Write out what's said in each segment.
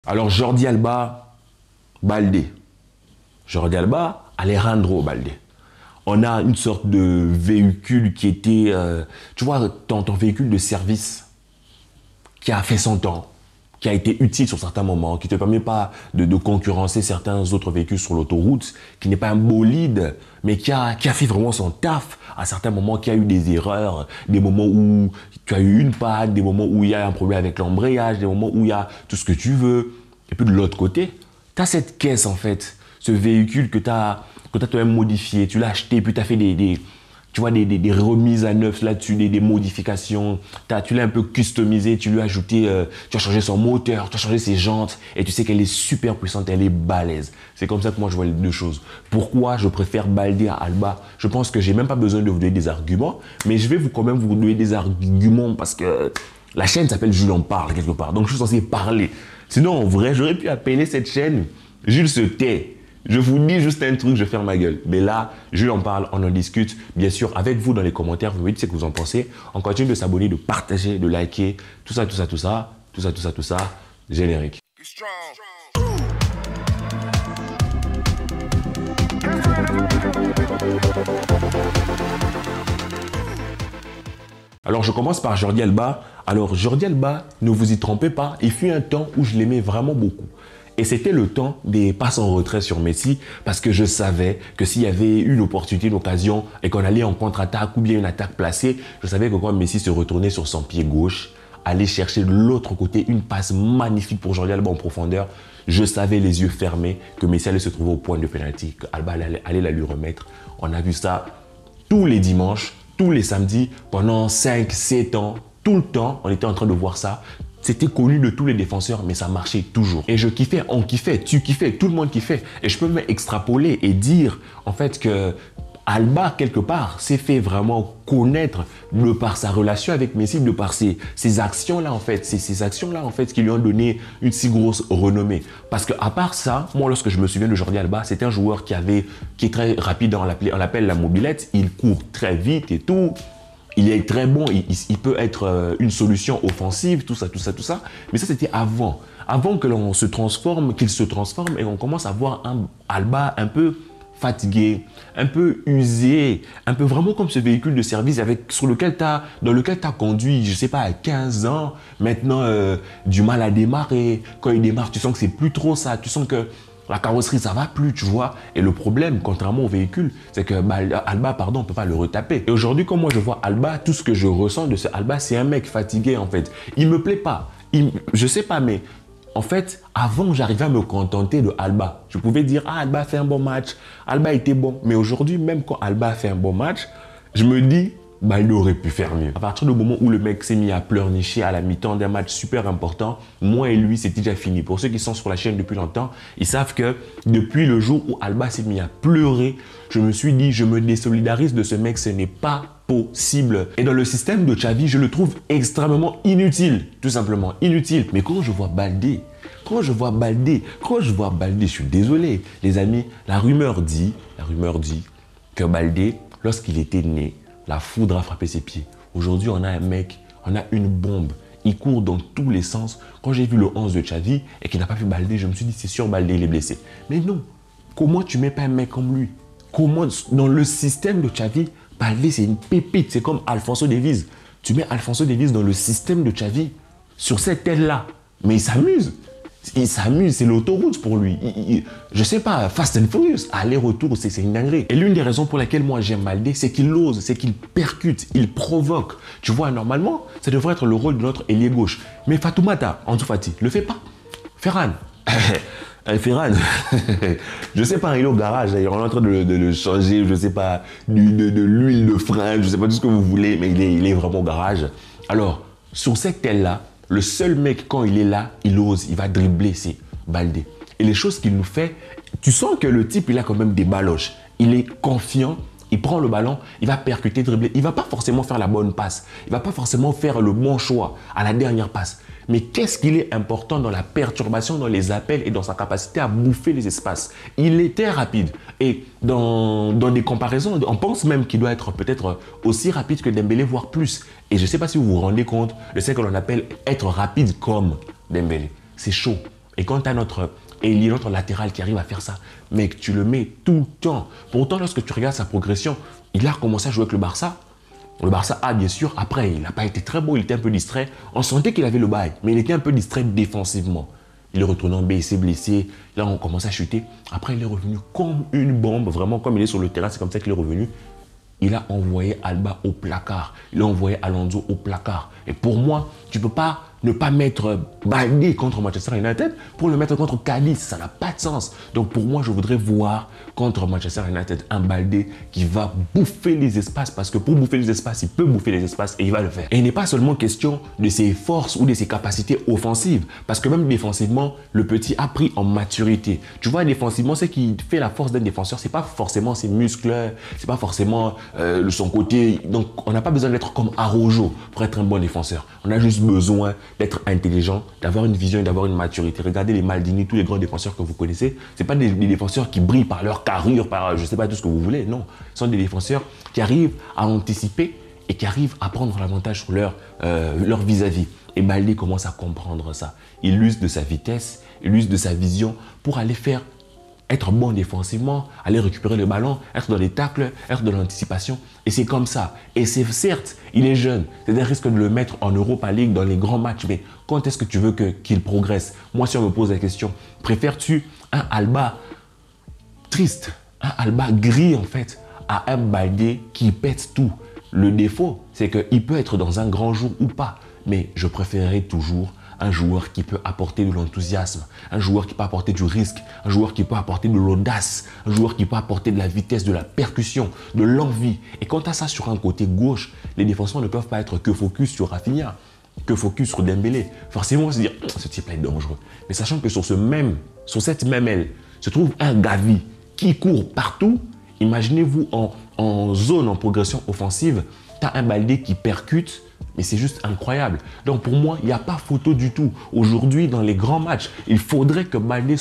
Alors Jordi Alba, Baldé. Jordi Alba, Alejandro Baldé. On a une sorte de véhicule qui était, tu vois, ton véhicule de service qui a fait son temps, qui a été utile sur certains moments, qui ne te permet pas de concurrencer certains autres véhicules sur l'autoroute, qui n'est pas un bolide, mais qui a fait vraiment son taf à certains moments, qui a eu des erreurs, des moments où tu as eu une panne, des moments où il y a un problème avec l'embrayage, des moments où il y a tout ce que tu veux. Et puis de l'autre côté, tu as cette caisse en fait, ce véhicule que tu as toi-même modifié, tu l'as acheté, puis tu as fait tu vois, des remises à neuf là-dessus, des modifications. Tu l'as un peu customisé, tu lui as ajouté, tu as changé son moteur, tu as changé ses jantes, et tu sais qu'elle est super puissante, elle est balèze. C'est comme ça que moi je vois les deux choses. Pourquoi je préfère Baldé à Alba? Je pense que j'ai même pas besoin de vous donner des arguments, mais je vais quand même vous donner des arguments parce que la chaîne s'appelle Jules en parle quelque part, donc je suis censé parler. Sinon, en vrai, j'aurais pu appeler cette chaîne Jules se tait. Je vous dis juste un truc, je ferme ma gueule. Mais là, Jules en parle, on en discute. Bien sûr, avec vous dans les commentaires, vous me dites ce que vous en pensez. On continue de s'abonner, de partager, de liker, tout ça. Générique. Alors, je commence par Jordi Alba. Alors, Jordi Alba, ne vous y trompez pas, il fut un temps où je l'aimais vraiment beaucoup. Et c'était le temps des passes en retrait sur Messi parce que je savais que s'il y avait une opportunité, une occasion et qu'on allait en contre-attaque ou bien une attaque placée, je savais que quand Messi se retournait sur son pied gauche, aller chercher de l'autre côté une passe magnifique pour Jordi Alba en profondeur, je savais les yeux fermés que Messi allait se trouver au point de pénalty, qu'Alba allait la lui remettre. On a vu ça tous les dimanches, tous les samedis, pendant 5-7 ans, tout le temps, on était en train de voir ça. C'était connu de tous les défenseurs, mais ça marchait toujours. Et je kiffais, on kiffait, tu kiffais, tout le monde kiffait. Et je peux même extrapoler et dire en fait que Alba, quelque part, s'est fait vraiment connaître de par sa relation avec Messi, de par ses actions-là, en fait. Ces actions-là, en fait, qui lui ont donné une si grosse renommée. Parce qu'à part ça, moi, lorsque je me souviens de Jordi Alba, c'est un joueur qui est très rapide, on l'appelle la mobilette. Il court très vite et tout. Il est très bon, il peut être une solution offensive, tout ça. Mais ça, c'était avant. Avant que l'on se transforme, qu'il se transforme et on commence à voir un Alba un peu fatigué, un peu usé, un peu vraiment comme ce véhicule de service dans lequel tu as conduit, je sais pas, à 15 ans, maintenant du mal à démarrer. Quand il démarre, tu sens que c'est plus trop ça, tu sens que la carrosserie, ça va plus, tu vois. Et le problème, contrairement au véhicule, c'est que Alba, pardon, on peut pas le retaper. Et aujourd'hui, quand moi je vois Alba, tout ce que je ressens de ce Alba, c'est un mec fatigué, en fait. Il me plaît pas. Je sais pas, mais en fait, avant, j'arrivais à me contenter de Alba. Je pouvais dire, ah, Alba fait un bon match. Alba était bon. Mais aujourd'hui, même quand Alba fait un bon match, je me dis, il aurait pu faire mieux. À partir du moment où le mec s'est mis à pleurnicher à la mi-temps d'un match super important, moi et lui, c'était déjà fini. Pour ceux qui sont sur la chaîne depuis longtemps, ils savent que depuis le jour où Alba s'est mis à pleurer, je me suis dit, je me désolidarise de ce mec, ce n'est pas possible. Et dans le système de Xavi, je le trouve extrêmement inutile, tout simplement inutile. Mais quand je vois Baldé, je suis désolé, les amis, la rumeur dit que Baldé, lorsqu'il était né, la foudre a frappé ses pieds. Aujourd'hui, on a un mec, on a une bombe. Il court dans tous les sens. Quand j'ai vu le 11 de Xavi et qu'il n'a pas vu Baldé, je me suis dit, c'est sûr, Baldé, il est blessé. Mais non, comment tu mets pas un mec comme lui? Comment, dans le système de Xavi, Baldé, c'est une pépite. C'est comme Alphonso Davies. Tu mets Alphonso Davies dans le système de Xavi, sur cette aile-là. Mais il s'amuse. Il s'amuse, c'est l'autoroute pour lui. Je sais pas, Fast and Furious, aller-retour, c'est une dinguerie. Et l'une des raisons pour lesquelles moi j'aime Baldé, c'est qu'il ose, c'est qu'il percute, il provoque. Tu vois, normalement, ça devrait être le rôle de notre ailier gauche. Mais Fatoumata, Ansu Fati, le fait pas. Ferran, Ferran, je sais pas, il est au garage, on est en train de le changer, je sais pas, de l'huile de frein, je sais pas tout ce que vous voulez, mais il est vraiment au garage. Alors, sur cette aile-là, le seul mec, quand il est là, il ose, il va dribbler, c'est Baldé. Et les choses qu'il nous fait, tu sens que le type, il a quand même des baloches. Il est confiant, il prend le ballon, il va percuter, dribbler. Il ne va pas forcément faire la bonne passe. Il ne va pas forcément faire le bon choix à la dernière passe. Mais qu'est-ce qu'il est important dans la perturbation, dans les appels et dans sa capacité à bouffer les espaces. Il était rapide. Et dans des comparaisons, on pense même qu'il doit être peut-être aussi rapide que Dembélé, voire plus. Et je ne sais pas si vous vous rendez compte de ce que l'on appelle être rapide comme Dembélé. C'est chaud. Et quand tu as notre ailier, notre latéral qui arrive à faire ça, mec, tu le mets tout le temps. Pourtant, lorsque tu regardes sa progression, il a commencé à jouer avec le Barça. Le Barça A, bien sûr, après, il n'a pas été très beau, il était un peu distrait. On sentait qu'il avait le bail, mais il était un peu distrait défensivement. Il est retourné en B, il s'est blessé. Là, on commence à chuter. Après, il est revenu comme une bombe, vraiment comme il est sur le terrain, c'est comme ça qu'il est revenu. Il a envoyé Alba au placard. Il a envoyé Alonso au placard. Et pour moi, tu ne peux pas ne pas mettre Baldé contre Manchester United pour le mettre contre Cadiz. Ça n'a pas de sens. Donc pour moi, je voudrais voir contre Manchester United un Baldé qui va bouffer les espaces. Parce que pour bouffer les espaces, il peut bouffer les espaces et il va le faire. Et il n'est pas seulement question de ses forces ou de ses capacités offensives. Parce que même défensivement, le petit a pris en maturité. Tu vois, défensivement, ce qui fait la force d'un défenseur, ce n'est pas forcément ses muscles, ce n'est pas forcément son côté. Donc on n'a pas besoin d'être comme Araujo pour être un bon défenseur. On a juste besoin d'être intelligent, d'avoir une vision et d'avoir une maturité. Regardez les Maldini, tous les grands défenseurs que vous connaissez. Ce ne sont pas des défenseurs qui brillent par leur carrure, par je ne sais pas tout ce que vous voulez. Non, ce sont des défenseurs qui arrivent à anticiper et qui arrivent à prendre l'avantage sur leur vis-à-vis. Et Baldé commence à comprendre ça. Il use de sa vitesse, il use de sa vision pour aller faire être bon défensivement, aller récupérer le ballon, être dans les tacles, être dans l'anticipation. Et c'est comme ça. Et c'est certes, il est jeune. C'est un risque de le mettre en Europa League dans les grands matchs. Mais quand est-ce que tu veux qu'il progresse? Moi, si on me pose la question, préfères-tu un Alba triste, un Alba gris en fait, à un Baldé qui pète tout? Le défaut, c'est qu'il peut être dans un grand jour ou pas. Mais je préférerais toujours un joueur qui peut apporter de l'enthousiasme, un joueur qui peut apporter du risque, un joueur qui peut apporter de l'audace, un joueur qui peut apporter de la vitesse, de la percussion, de l'envie. Et quand tu as ça sur un côté gauche, les défenseurs ne peuvent pas être que focus sur Rafinha, que focus sur Dembélé. Forcément, on va se dire, ce type-là est dangereux. Mais sachant que sur cette même aile, se trouve un Gavi qui court partout. Imaginez-vous en zone, en progression offensive, tu as un Baldé qui percute. Mais c'est juste incroyable. Donc pour moi, il n'y a pas photo du tout. Aujourd'hui, dans les grands matchs, il faudrait que Baldé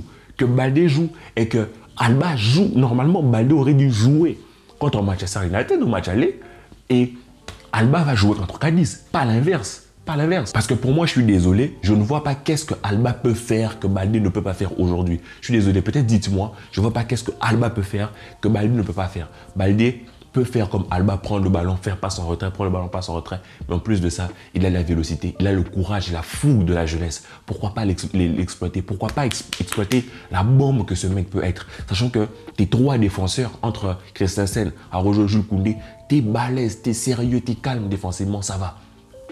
joue et que Alba joue. Normalement, Baldé aurait dû jouer contre Manchester United au match aller et Alba va jouer contre Cadiz. Pas l'inverse. Pas l'inverse. Parce que pour moi, je suis désolé, je ne vois pas qu'est-ce que Alba peut faire que Baldé ne peut pas faire aujourd'hui. Je suis désolé, peut-être dites-moi, je ne vois pas qu'est-ce que Alba peut faire que Baldé ne peut pas faire. Baldé peut faire comme Alba, prendre le ballon, faire passe en retrait, prendre le ballon, passe en retrait. Mais en plus de ça, il a la vélocité, il a le courage, la fougue de la jeunesse. Pourquoi pas l'exploiter? Pourquoi pas exploiter la bombe que ce mec peut être? Sachant que tes trois défenseurs, entre Christensen, Araujo, Jules Koundé, t'es balèze, t'es sérieux, t'es calme défensivement, ça va.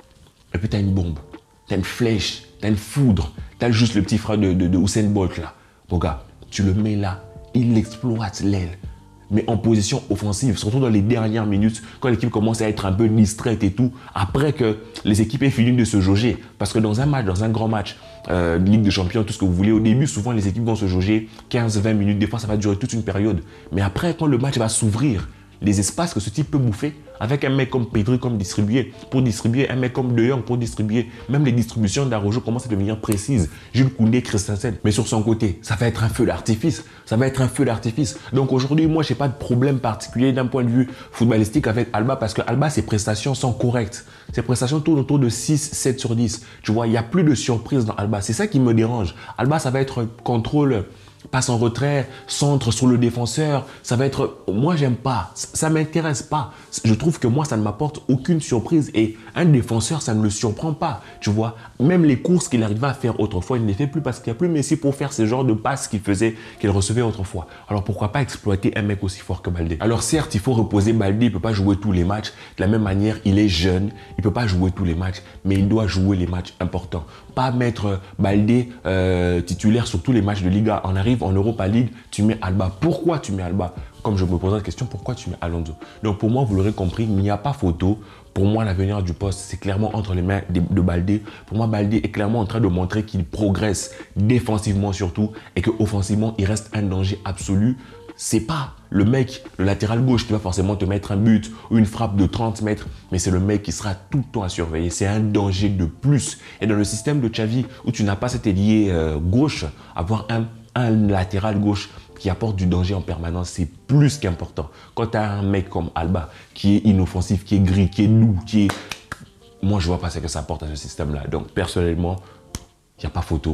Et puis t'as une bombe, t'as une flèche, t'as une foudre, t'as juste le petit frère de Usain Bolt là. Mon gars, tu le mets là, il exploite l'aile. Mais en position offensive, surtout dans les dernières minutes, quand l'équipe commence à être un peu distraite et tout, après que les équipes aient fini de se jauger. Parce que dans un match, dans un grand match, Ligue des Champions, tout ce que vous voulez, au début, souvent les équipes vont se jauger 15-20 minutes, des fois ça va durer toute une période. Mais après, quand le match va s'ouvrir, les espaces que ce type peut bouffer, avec un mec comme Pedri pour distribuer, un mec comme De Jong pour distribuer, même les distributions d'Araujo commencent à devenir précises. Jules Koundé, Christensen, mais sur son côté, ça va être un feu d'artifice. Ça va être un feu d'artifice. Donc aujourd'hui, moi, je n'ai pas de problème particulier d'un point de vue footballistique avec Alba parce que Alba, ses prestations sont correctes. Ses prestations tournent autour de 6, 7 sur 10. Tu vois, il n'y a plus de surprise dans Alba. C'est ça qui me dérange. Alba, ça va être contrôle, passe en retrait, centre sur le défenseur, ça va être... Moi, j'aime pas. Ça m'intéresse pas. Je trouve que moi, ça ne m'apporte aucune surprise. Et un défenseur, ça ne le surprend pas. Tu vois, même les courses qu'il arrivait à faire autrefois, il ne les fait plus parce qu'il n'y a plus Messi pour faire ce genre de passes qu'il recevait autrefois. Alors, pourquoi pas exploiter un mec aussi fort que Baldé? Alors, certes, il faut reposer Baldé. Il ne peut pas jouer tous les matchs. De la même manière, il est jeune. Il ne peut pas jouer tous les matchs. Mais il doit jouer les matchs importants. Pas mettre Baldé titulaire sur tous les matchs de Liga. On arrive en Europa League, tu mets Alba. Pourquoi tu mets Alba? Comme je me pose la question, pourquoi tu mets Alonso? Donc pour moi, vous l'aurez compris, il n'y a pas photo. Pour moi, l'avenir du poste, c'est clairement entre les mains de Baldé. Pour moi, Baldé est clairement en train de montrer qu'il progresse défensivement surtout et qu'offensivement, il reste un danger absolu. C'est pas le mec, le latéral gauche qui va forcément te mettre un but ou une frappe de 30 mètres, mais c'est le mec qui sera tout le temps à surveiller. C'est un danger de plus. Et dans le système de Xavi, où tu n'as pas cet ailier gauche, avoir un latéral gauche qui apporte du danger en permanence, c'est plus qu'important. Quand tu as un mec comme Alba, qui est inoffensif, qui est gris, qui est doux, moi je vois pas ce que ça apporte à ce système-là. Donc personnellement, il n'y a pas photo.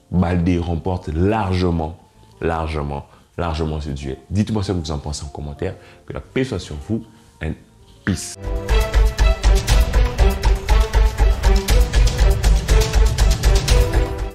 Baldé remporte largement ce duel. Dites-moi ce que vous en pensez en commentaire. Que la paix soit sur vous and peace.